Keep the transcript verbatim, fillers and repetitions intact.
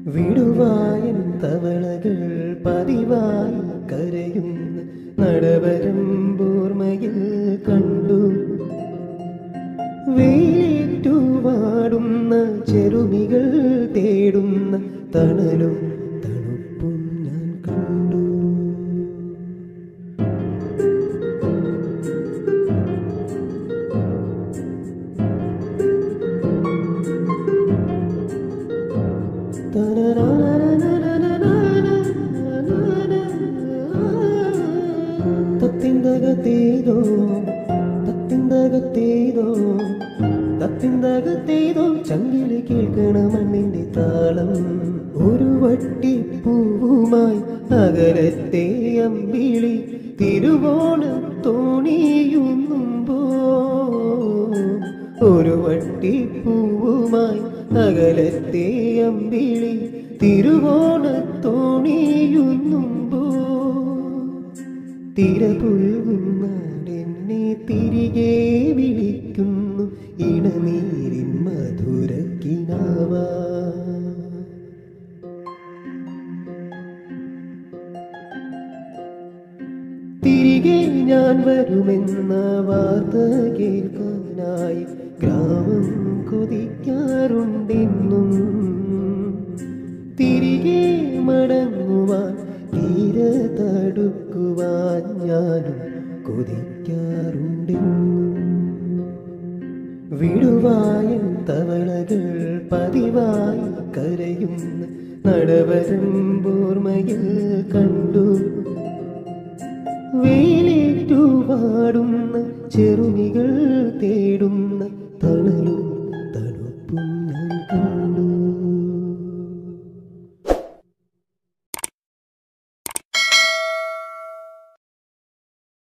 വിടുവായൻ തവളകൾ പതിവായി കരയുന്ന നടവരമ്പോർമയിൽ കണ്ടു. വെയിലേറ്റു വാടുന്ന ചെറുമികൾ തേടുന്ന തണലും തണുപ്പും ഞാൻ കണ്ടു. തത്തിന്തകത്തേതോ തത്തിന്തകത്തേതോ തത്തിന്തകത്തേതോ ചങ്കില് കേൾക്കണ മണ്ണിന്റെ താളം. ഒരു വട്ടിപ്പൂവുമായി അകലത്തെ അമ്പിളി തിരുവോണ തോണിയുന്നുമ്പോ. ഒരു വട്ടിപ്പൂവുമായി അകലത്തെ അമ്പിളി തിരുവോണ തോണിയുന്നുമ്പോ. തിരപുൽകുന്നാടെന്നെ തിരികെ വിളിക്കുന്നു ഇണനീരിൻ മധുരക്കിനാവ. തിരികെ ഞാൻ വരുമെന്ന വാർത്ത കേൾക്കാനായി ഗ്രാമം കൊതിക്കാറുണ്ടെന്നും. തിരികെ മടങ്ങുവാൻ തീര തടുക്കുവാൻ ഞാനും കൊതിക്കാറുണ്ടെന്നും. വിടുവായൻ തവളകൾ പതിവായി കരയുന്ന നടവരമ്പോർമയിൽ കണ്ടു. വെയിലേറ്റു പാടുന്ന ചെറുമികൾ തേടുന്ന തണലും തണുപ്പും